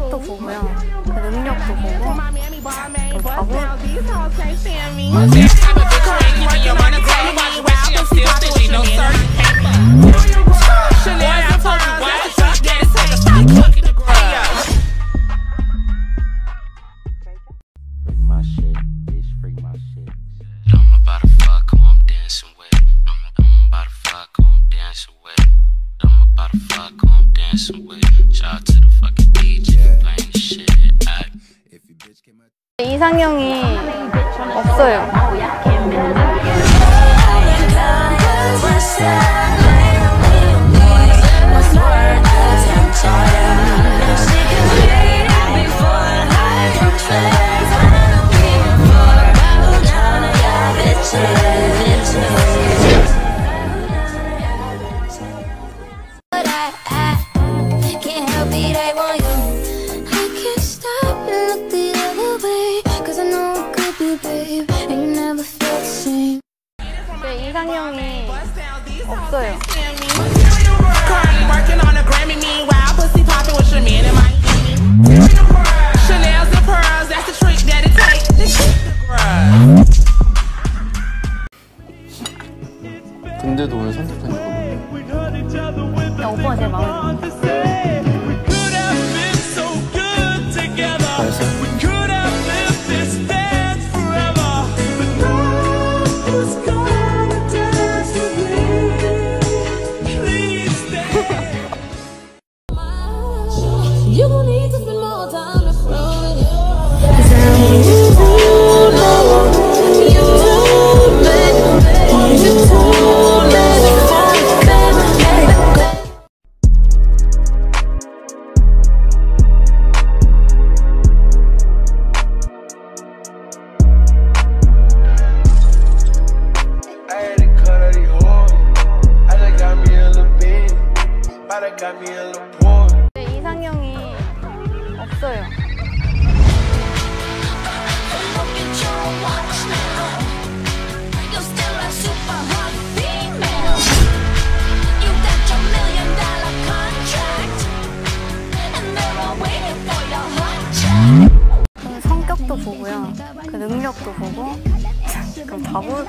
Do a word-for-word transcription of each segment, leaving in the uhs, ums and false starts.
성격도 보고요. 그 능력도 보고 그 답을 이상형이 없어요. 제 이상형이 없어요. 근데도 왜 선택한 이유가 뭐야? 야, 오빠가 제일 마음에 들어. 잘했어요? You don't need to spend more time in front of you. 제 이상형이 없어요. 그 성격도 보고요. 그 능력도 보고 그럼 답을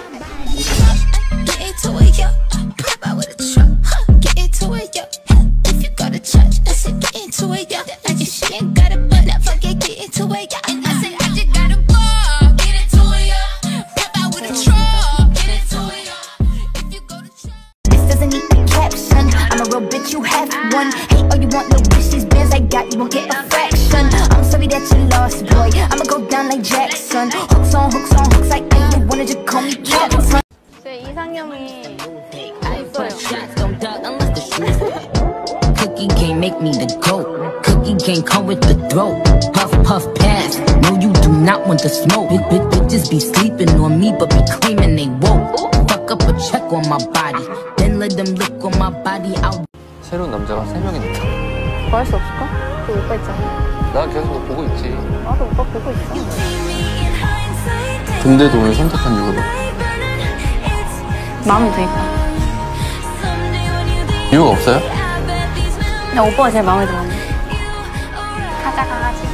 You have one. Hate all you want, no wish. These bands I got, you won't get a fraction. I'm sorry that you lost, boy. I'ma go down like Jackson. Hooks on hooks on hooks like I wanted you call me Captain. 제 이상형이 없어요. Cookie can't make me the goat. Cookie can't come with the throat. Puff puff pass. No, you do not want the smoke. Big big bitches be sleeping on me, but be claiming they woke. Fuck up a check on my body, then let them look on my body out. 새로운 남자가 세 명이나. 뭐 할 수 없을까? 그 오빠 있잖아. 나 계속 너 보고 있지. 나도 오빠 보고 있어. 근데도 왜 선택한 이유가 뭐야? 마음에 드니까. 이유가 없어요? 나 오빠가 제일 마음에 들어. 가자 강아지.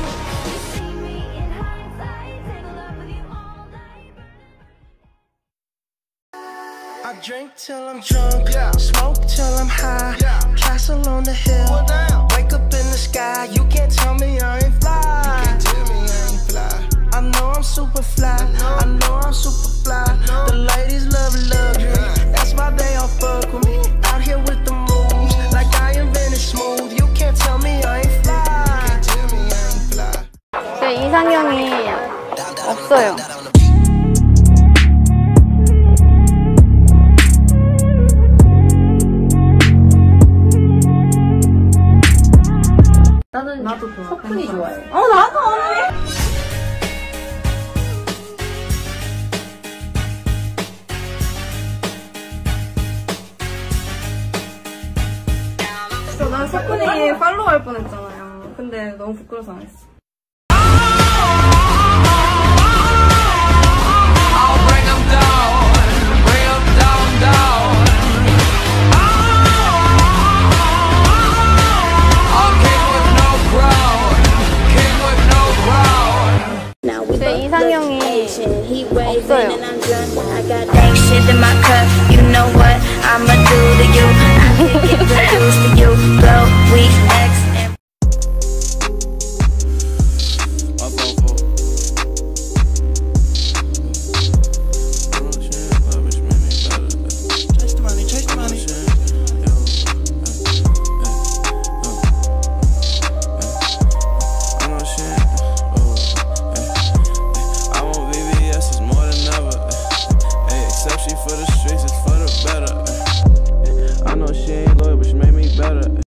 I drink till I'm drunk, yeah. Smoke till I'm high, yeah. Castle on the hill, wake up in the sky. You can't tell me I ain't fly. You can't tell me I ain't fly. I know I'm super fly, I know I'm super fly. The ladies love luxury, that's why they all fuck with me. Out here with the moves, like I invented smooth. You can't tell me I ain't fly. You can't tell me I ain't fly. 제 이상형이 없어요. 나는 나도 좋아. 석훈이 좋아해. 어 나도 언니. 그래서 난 석훈이 팔로우 할 뻔했잖아요. 근데 너무 부끄러워서 안 했어. Okay with no crowd. 없어요. I got dang shit in my cup. You know what I'ma do to you? I can get reduced to you. Blow, we X and Chase the money, chase the money. I want V V S, it's more than ever. Hey, except she for the streets, it's for the better. I know she ain't loyal, but she made me better.